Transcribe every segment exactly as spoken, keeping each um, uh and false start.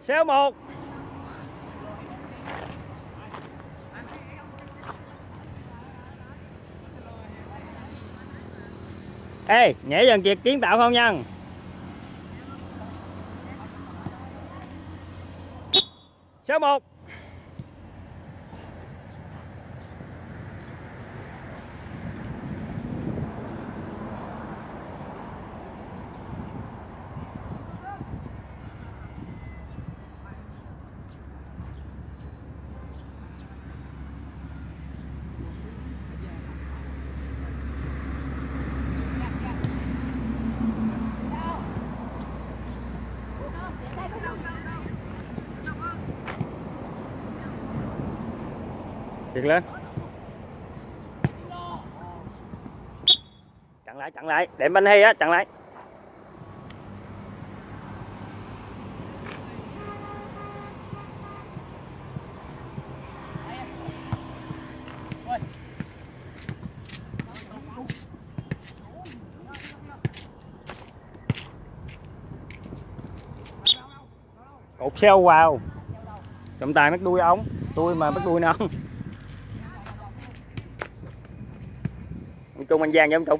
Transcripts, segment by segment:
Xéo một. Ê, nhảy dần kiệt kiến tạo không nha. Xéo một. Kiệt lên. Chặn lại, chặn lại, để bên Hy á, chặn lại. Cột xeo vào. Trọng tài bắt đuôi ống, tôi mà bắt đuôi nó. Ông Trung, anh Giang với ông Trung.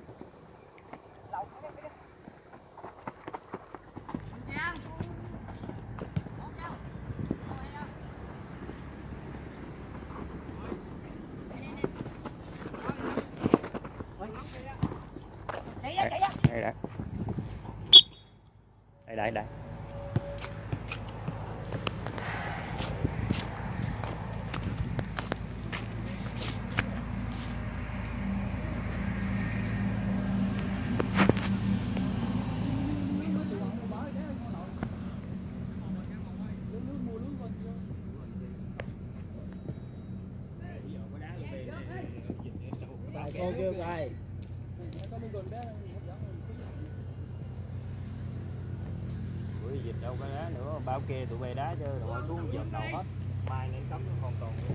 Đây đây. Đây đây đây. Cô kêu rồi. Bữa dịch đâu có đá nữa, bao kê tụi bay đá chứ rồi xuống dợm đầu hết. Mai nên cấm nó còn còn nữa.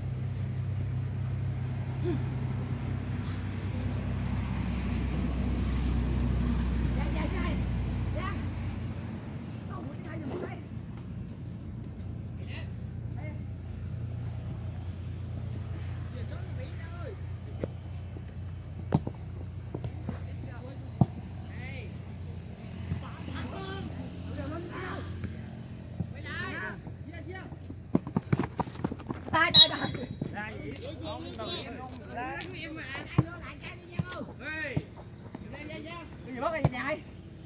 Tay tay tay. Cái gì mất cái gì vậy?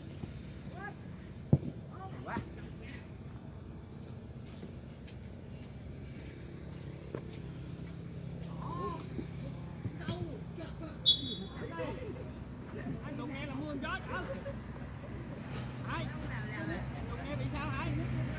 Anh đụng nghe là mưa gió hả? Ai? Đụng nghe bị sao hả?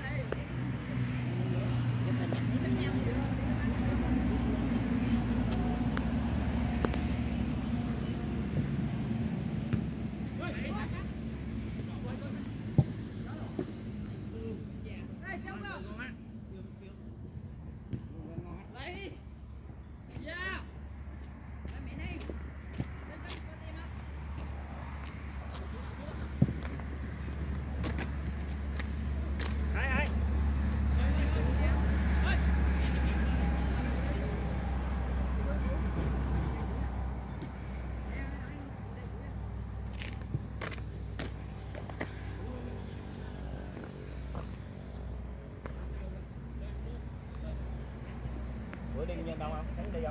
Bữa đi nhân đâu không? Sáng đi không?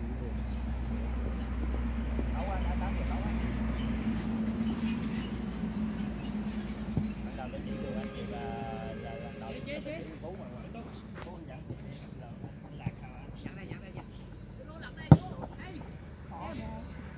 Nấu ăn, ăn tám giờ nấu ăn. Bắt đầu lên đi đường anh chị là là lần đầu đi cái phố mà phố anh dẫn là anh lạc sao anh? Dẫn đây, dẫn đây, dẫn. Nó đặt đây, vô. Đây. Khó nè.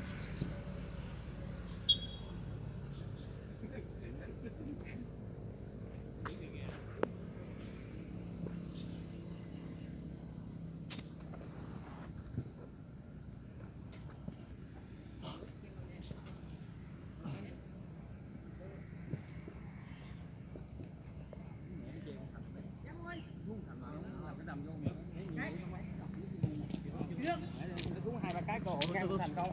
Xuống hai ba cái cơ hội ngang thành câu.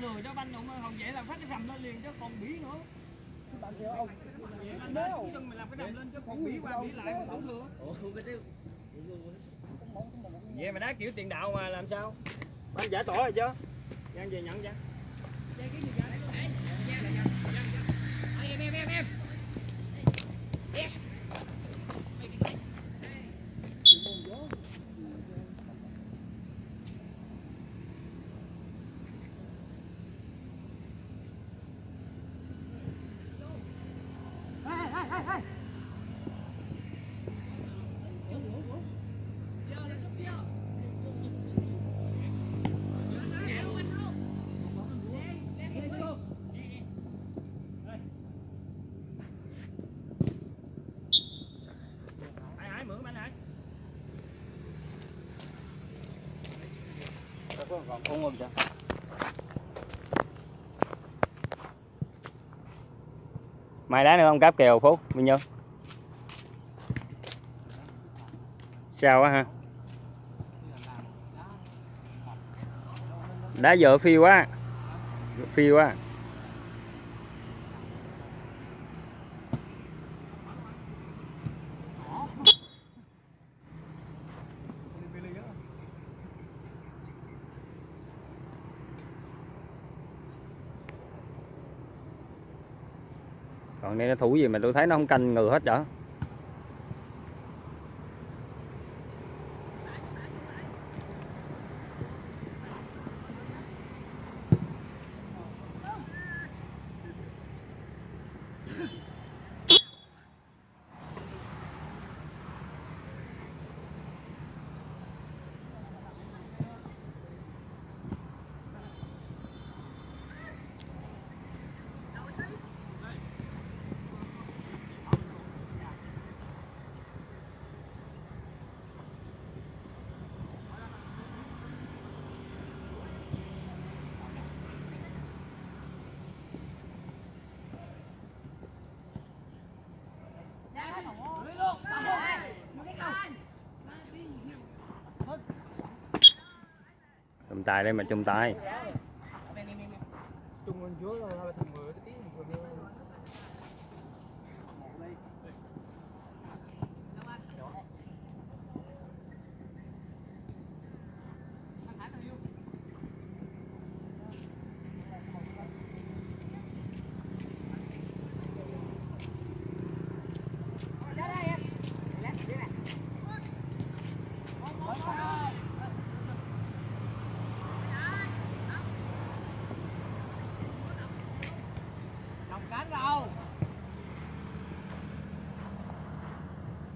lừa cho banh không không vậy là phát cái rầm lên liền chứ còn bỉ nữa. Bạn theo ông. Anh nói chủ chân mày làm cái rầm lên chứ còn bỉ qua bỉ lại mà tổn thương. Vậy mà đá kiểu tiền đạo mà làm sao? Anh giải tỏa rồi chứ? Giang về nhận Giang. Đây cái gì vậy? Đấy, Giang lại Giang. Giang Giang. Em em em em. Em. Còn ung không chưa? Mai đá nữa không cáp kèo Phú, Minh Nhân. Sao quá ha. Đá vợ phi quá. Phi quá. Còn đây nó thủ gì mà tôi thấy nó không canh ngừ hết vậy. Chung tay đây mà chung tay. Chung bên dưới thôi, hai ba thằng mười tiếng rồi đi.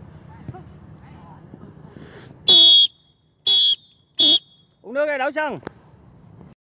Uống nước đây đổ sân.